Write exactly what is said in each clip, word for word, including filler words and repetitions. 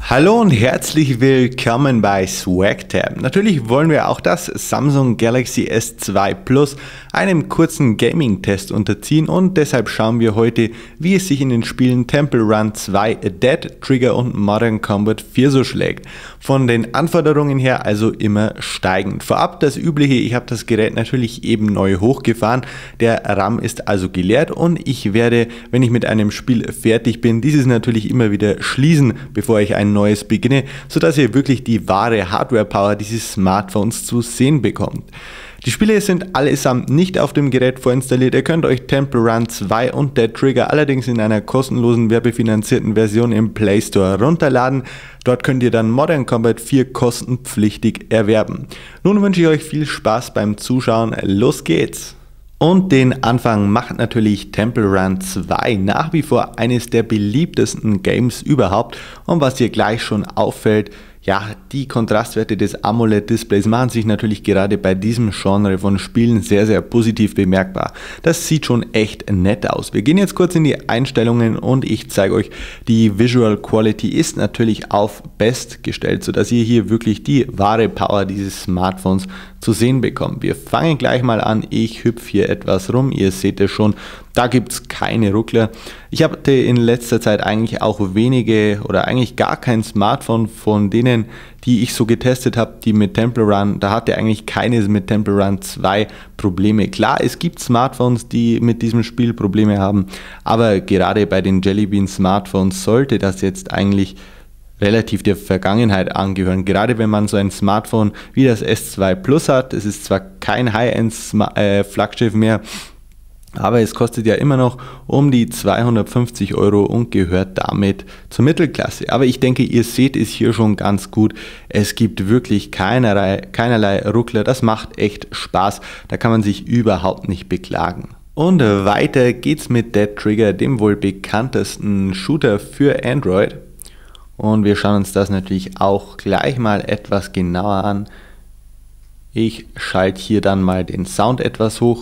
Hallo und herzlich willkommen bei SwagTab. Natürlich wollen wir auch das Samsung Galaxy S zwei Plus einem kurzen Gaming-Test unterziehen und deshalb schauen wir heute, wie es sich in den Spielen Temple Run zwei, Dead Trigger und Modern Combat vier so schlägt. Von den Anforderungen her also immer steigend. Vorab das Übliche, ich habe das Gerät natürlich eben neu hochgefahren, der RAM ist also geleert und ich werde, wenn ich mit einem Spiel fertig bin, dieses natürlich immer wieder schließen, bevor ich ein neues beginne, sodass ihr wirklich die wahre Hardware-Power dieses Smartphones zu sehen bekommt. Die Spiele sind allesamt nicht auf dem Gerät vorinstalliert, ihr könnt euch Temple Run zwei und Dead Trigger allerdings in einer kostenlosen werbefinanzierten Version im Play Store runterladen. Dort könnt ihr dann Modern Combat vier kostenpflichtig erwerben. Nun wünsche ich euch viel Spaß beim Zuschauen, los geht's! Und den Anfang macht natürlich Temple Run zwei, nach wie vor eines der beliebtesten Games überhaupt. Und was hier gleich schon auffällt, ja, die Kontrastwerte des AMOLED-Displays machen sich natürlich gerade bei diesem Genre von Spielen sehr, sehr positiv bemerkbar. Das sieht schon echt nett aus. Wir gehen jetzt kurz in die Einstellungen und ich zeige euch, die Visual Quality ist natürlich auf Best gestellt, sodass ihr hier wirklich die wahre Power dieses Smartphones zu sehen bekommt. Wir fangen gleich mal an. Ich hüpfe hier etwas rum, ihr seht es schon. Da gibt es keine Ruckler. Ich hatte in letzter Zeit eigentlich auch wenige oder eigentlich gar kein Smartphone von denen, die ich so getestet habe, die mit Temple Run, da hatte eigentlich keines mit Temple Run zwei Probleme. Klar, es gibt Smartphones, die mit diesem Spiel Probleme haben, aber gerade bei den Jelly Bean Smartphones sollte das jetzt eigentlich relativ der Vergangenheit angehören. Gerade wenn man so ein Smartphone wie das S zwei Plus hat, es ist zwar kein High-End-Flaggschiff mehr, aber es kostet ja immer noch um die zweihundertfünfzig Euro und gehört damit zur Mittelklasse. Aber ich denke, ihr seht es hier schon ganz gut. Es gibt wirklich keinerlei, keinerlei Ruckler. Das macht echt Spaß. Da kann man sich überhaupt nicht beklagen. Und weiter geht's mit Dead Trigger, dem wohl bekanntesten Shooter für Android. Und wir schauen uns das natürlich auch gleich mal etwas genauer an. Ich schalte hier dann mal den Sound etwas hoch.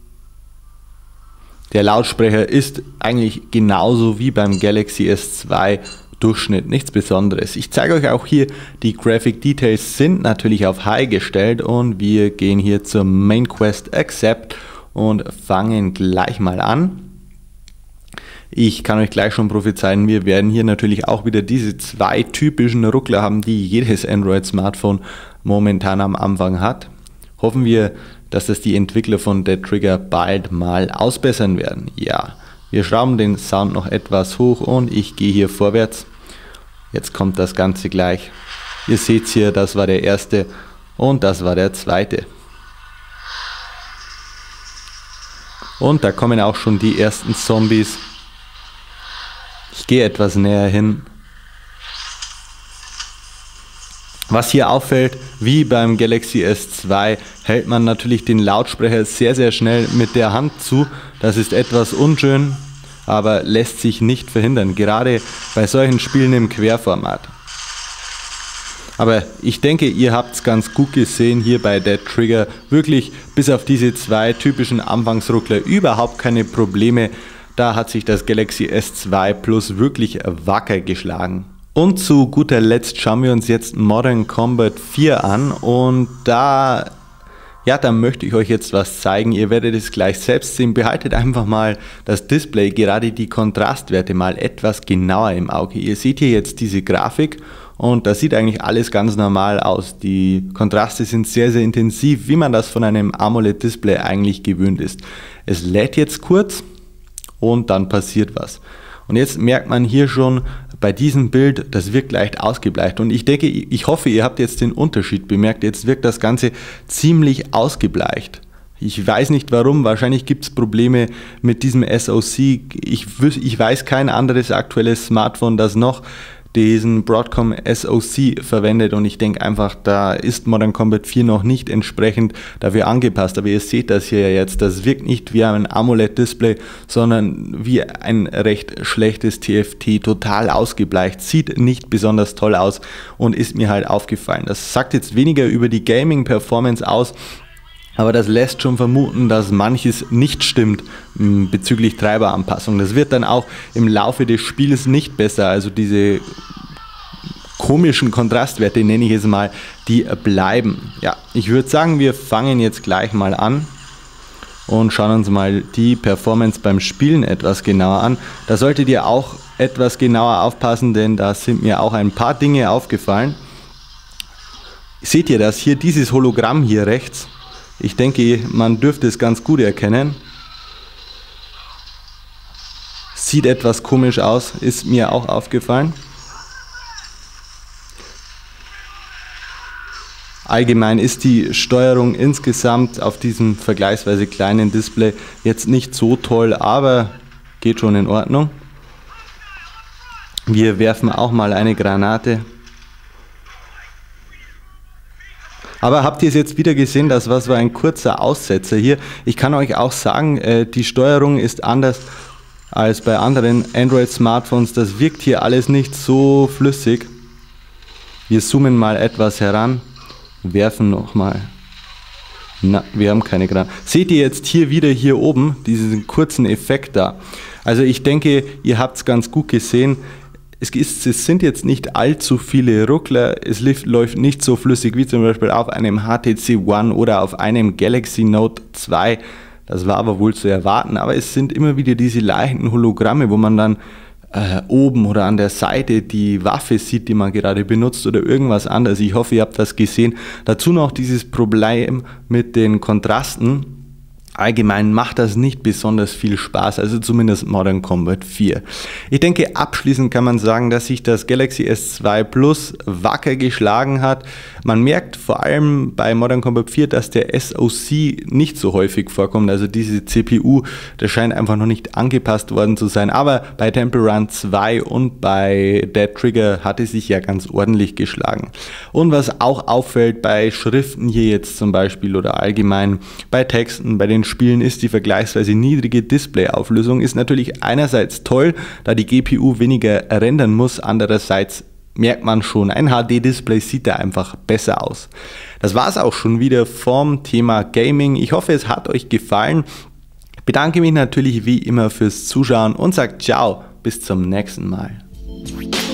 Der Lautsprecher ist eigentlich genauso wie beim Galaxy S zwei Durchschnitt, nichts Besonderes. Ich zeige euch auch hier, die Graphic Details sind natürlich auf High gestellt und wir gehen hier zur Main Quest Accept und fangen gleich mal an. Ich kann euch gleich schon prophezeien, wir werden hier natürlich auch wieder diese zwei typischen Ruckler haben, die jedes Android-Smartphone momentan am Anfang hat. Hoffen wir, dass das die Entwickler von Dead Trigger bald mal ausbessern werden. Ja, wir schrauben den Sound noch etwas hoch und ich gehe hier vorwärts. Jetzt kommt das Ganze gleich. Ihr seht hier, das war der erste und das war der zweite. Und da kommen auch schon die ersten Zombies. Ich gehe etwas näher hin. Was hier auffällt, wie beim Galaxy S zwei, hält man natürlich den Lautsprecher sehr, sehr schnell mit der Hand zu. Das ist etwas unschön, aber lässt sich nicht verhindern, gerade bei solchen Spielen im Querformat. Aber ich denke, ihr habt es ganz gut gesehen hier bei Dead Trigger. Wirklich bis auf diese zwei typischen Anfangsruckler überhaupt keine Probleme. Da hat sich das Galaxy S zwei Plus wirklich wacker geschlagen. Und zu guter Letzt schauen wir uns jetzt Modern Combat vier an und da, ja, da möchte ich euch jetzt was zeigen. Ihr werdet es gleich selbst sehen. Behaltet einfach mal das Display, gerade die Kontrastwerte mal etwas genauer im Auge. Ihr seht hier jetzt diese Grafik und das sieht eigentlich alles ganz normal aus. Die Kontraste sind sehr, sehr intensiv, wie man das von einem AMOLED-Display eigentlich gewöhnt ist. Es lädt jetzt kurz und dann passiert was. Und jetzt merkt man hier schon bei diesem Bild, das wirkt leicht ausgebleicht. Und ich denke, ich hoffe, ihr habt jetzt den Unterschied bemerkt. Jetzt wirkt das Ganze ziemlich ausgebleicht. Ich weiß nicht warum, wahrscheinlich gibt es Probleme mit diesem S O C. Ich, ich weiß kein anderes aktuelles Smartphone, das noch diesen Broadcom S O C verwendet und ich denke einfach, da ist Modern Combat vier noch nicht entsprechend dafür angepasst, aber ihr seht das hier jetzt, das wirkt nicht wie ein AMOLED-Display, sondern wie ein recht schlechtes T F T, total ausgebleicht, sieht nicht besonders toll aus und ist mir halt aufgefallen. Das sagt jetzt weniger über die Gaming-Performance aus, aber das lässt schon vermuten, dass manches nicht stimmt mh, bezüglich Treiberanpassung. Das wird dann auch im Laufe des Spiels nicht besser, also diese komischen Kontrastwerte, nenne ich es mal, die bleiben. Ja, ich würde sagen, wir fangen jetzt gleich mal an und schauen uns mal die Performance beim Spielen etwas genauer an. Da solltet ihr auch etwas genauer aufpassen, denn da sind mir auch ein paar Dinge aufgefallen. Seht ihr das hier, dieses Hologramm hier rechts? Ich denke, man dürfte es ganz gut erkennen. Sieht etwas komisch aus, ist mir auch aufgefallen. Allgemein ist die Steuerung insgesamt auf diesem vergleichsweise kleinen Display jetzt nicht so toll, aber geht schon in Ordnung. Wir werfen auch mal eine Granate. Aber habt ihr es jetzt wieder gesehen, das war so ein kurzer Aussetzer hier. Ich kann euch auch sagen, die Steuerung ist anders als bei anderen Android-Smartphones. Das wirkt hier alles nicht so flüssig. Wir zoomen mal etwas heran. Werfen nochmal. Na, wir haben keine Granate. Seht ihr jetzt hier wieder hier oben diesen kurzen Effekt da? Also ich denke, ihr habt es ganz gut gesehen. Es, ist, es sind jetzt nicht allzu viele Ruckler. Es läuft nicht so flüssig wie zum Beispiel auf einem H T C One oder auf einem Galaxy Note zwei. Das war aber wohl zu erwarten. Aber es sind immer wieder diese leichten Hologramme, wo man dann Äh, oben oder an der Seite die Waffe sieht, die man gerade benutzt oder irgendwas anderes. Ich hoffe, ihr habt das gesehen. Dazu noch dieses Problem mit den Kontrasten. Allgemein macht das nicht besonders viel Spaß, also zumindest Modern Combat vier. Ich denke, abschließend kann man sagen, dass sich das Galaxy S zwei Plus wacker geschlagen hat. Man merkt vor allem bei Modern Combat vier, dass der S O C nicht so häufig vorkommt, also diese C P U, das scheint einfach noch nicht angepasst worden zu sein, aber bei Temple Run zwei und bei Dead Trigger hat es sich ja ganz ordentlich geschlagen. Und was auch auffällt bei Schriften hier jetzt zum Beispiel oder allgemein bei Texten, bei den Spielen ist die vergleichsweise niedrige Displayauflösung, ist natürlich einerseits toll, da die G P U weniger rendern muss, andererseits merkt man schon, ein H D-Display sieht da einfach besser aus. Das war es auch schon wieder vom Thema Gaming. Ich hoffe, es hat euch gefallen. Ich bedanke mich natürlich wie immer fürs Zuschauen und sage ciao, bis zum nächsten Mal.